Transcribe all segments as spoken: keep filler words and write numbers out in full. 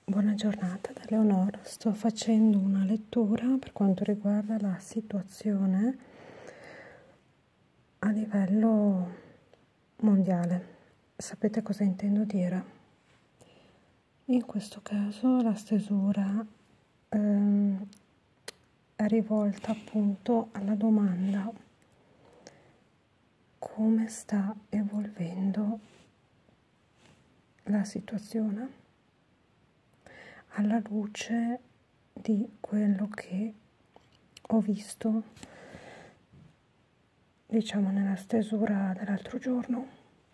Buona giornata da Leonora. Sto facendo una lettura per quanto riguarda la situazione a livello mondiale. Sapete cosa intendo dire? In questo caso la stesura ehm, è rivolta appunto alla domanda: come sta evolvendo la situazione alla luce di quello che ho visto, diciamo, nella stesura dell'altro giorno,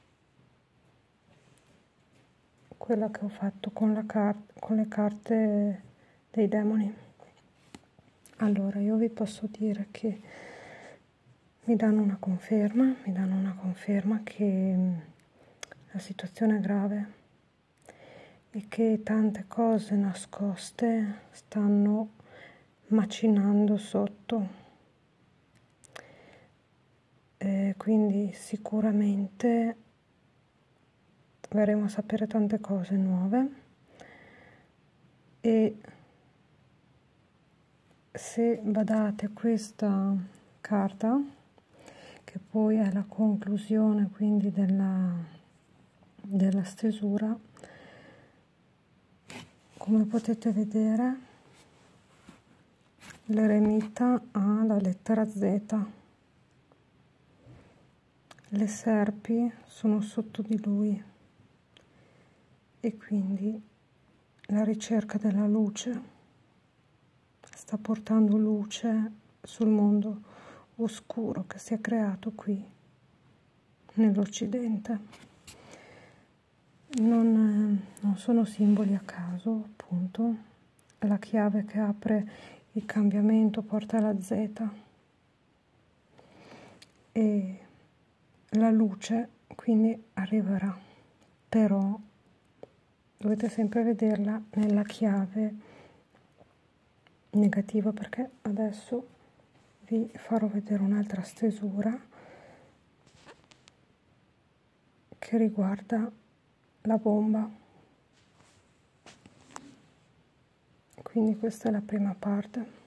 quella che ho fatto con, la car- con le carte dei demoni. Allora, io vi posso dire che mi danno una conferma, mi danno una conferma che la situazione è grave e che tante cose nascoste stanno macinando sotto, e quindi sicuramente verremo a sapere tante cose nuove. E se badate a questa carta, che poi è la conclusione quindi della, della stesura, come potete vedere l'eremita ha la lettera Z, le serpi sono sotto di lui e quindi la ricerca della luce sta portando luce sul mondo oscuro che si è creato qui nell'Occidente. Non, non sono simboli a caso, appunto. La chiave che apre il cambiamento porta alla Z e la luce quindi arriverà, però dovete sempre vederla nella chiave negativa, perché adesso vi farò vedere un'altra stesura che riguarda la bomba. Quindi questa è la prima parte.